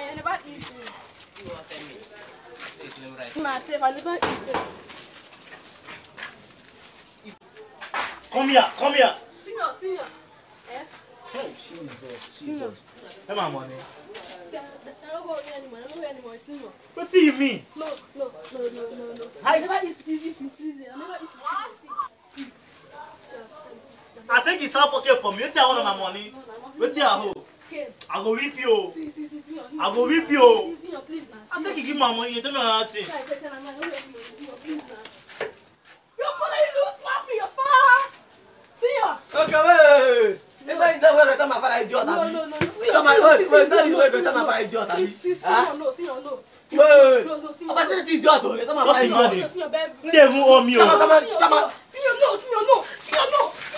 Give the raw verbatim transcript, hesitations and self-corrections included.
I never eat. You want tell me? Wait, let me write. Myself, I never eat. Come here, come here. Senior, senior. Eh? Hey, Jesus, Jesus. Have my money. I don't go here anymore. I don't go here anymore. Senior. What do you mean? No, no, no, no, no, no. I I never eat eat eat eat. I never eat. See, see. I think it's not okay for me. What do I want my money? What do I hold? I go whip you. See, see, see, senior. I go whip you. Senior, please, man. I said you give my money. You tell me another thing. Please, man. Your father, you don't slap me. Your father. Senior. Okay, wait. If that is the way to tell my father idiot, No, Abi. no, no. Come on, wait, wait. That is the way to tell my father idiot, Abi. Senior, no, senior, no. Wait. No, no, senior. Oba say this idiot, oh. They tell my father What's the idiot. money? Senior, babe. You don't even owe me. Come on, come on, come on. Senior, no, senior, no. Senior, no.